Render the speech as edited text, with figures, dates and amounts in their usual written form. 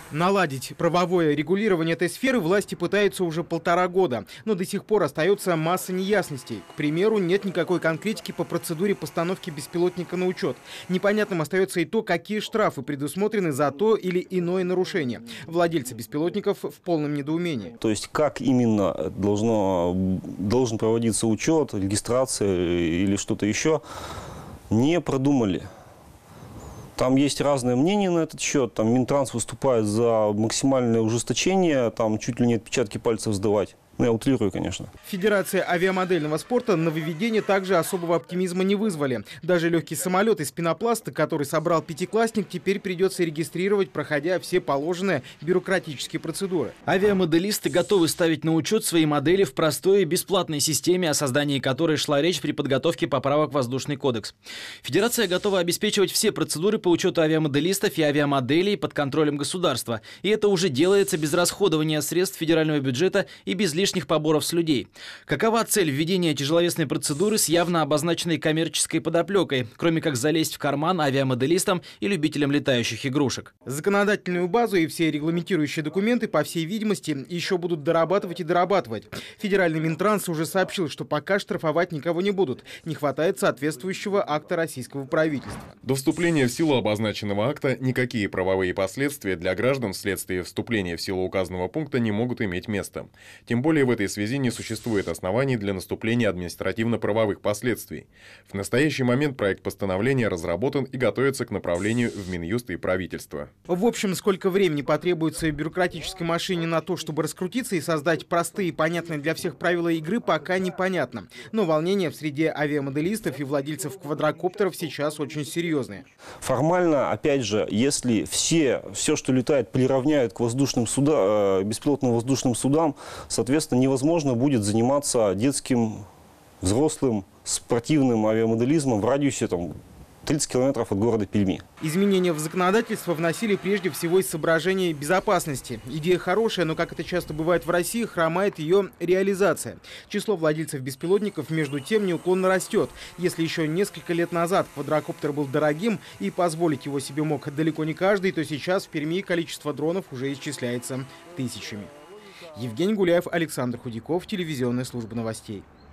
Наладить правовое регулирование этой сферы власти пытаются уже 1,5 года, но до сих пор остается масса неясностей. К примеру, нет никакой конкретики по процедуре постановки беспилотника на учет. Непонятным остается и то, какие штрафы предусмотрены за то или иное нарушение. Владельцы беспилотников в полном недоумении. То есть как именно должен проводиться учет, регистрация или что-то еще, не продумали. Там есть разные мнения на этот счет. Там Минтранс выступает за максимальное ужесточение, там чуть ли не отпечатки пальцев сдавать. Ну, я утрирую, конечно. Федерация авиамодельного спорта нововведения также особого оптимизма не вызвали. Даже легкий самолет из пенопласта, который собрал пятиклассник, теперь придется регистрировать, проходя все положенные бюрократические процедуры. Авиамоделисты готовы ставить на учет свои модели в простой и бесплатной системе, о создании которой шла речь при подготовке поправок в Воздушный кодекс. Федерация готова обеспечивать все процедуры по учету авиамоделистов и авиамоделей под контролем государства. И это уже делается без расходования средств федерального бюджета и без лишних поборов с людей. Какова цель введения тяжеловесной процедуры с явно обозначенной коммерческой подоплекой, кроме как залезть в карман авиамоделистам и любителям летающих игрушек? Законодательную базу и все регламентирующие документы, по всей видимости, еще будут дорабатывать и дорабатывать. Федеральный Минтранс уже сообщил, что пока штрафовать никого не будут. Не хватает соответствующего акта российского правительства. До вступления в силу обозначенного акта никакие правовые последствия для граждан вследствие вступления в силу указанного пункта не могут иметь места. Тем более в этой связи не существует оснований для наступления административно-правовых последствий. В настоящий момент проект постановления разработан и готовится к направлению в Минюст и правительство. В общем, сколько времени потребуется бюрократической машине на то, чтобы раскрутиться и создать простые и понятные для всех правила игры, пока непонятно. Но волнения в среде авиамоделистов и владельцев квадрокоптеров сейчас очень серьезные. Формально, опять же, если все, что летает, приравняют к воздушным судам, беспилотным воздушным судам, соответственно, невозможно будет заниматься детским, взрослым, спортивным авиамоделизмом в радиусе 30 километров от города Перми. Изменения в законодательство вносили прежде всего из соображений безопасности. Идея хорошая, но, как это часто бывает в России, хромает ее реализация. Число владельцев беспилотников, между тем, неуклонно растет. Если еще несколько лет назад квадрокоптер был дорогим и позволить его себе мог далеко не каждый, то сейчас в Перми количество дронов уже исчисляется тысячами. Евгений Гуляев, Александр Худяков, телевизионная служба новостей.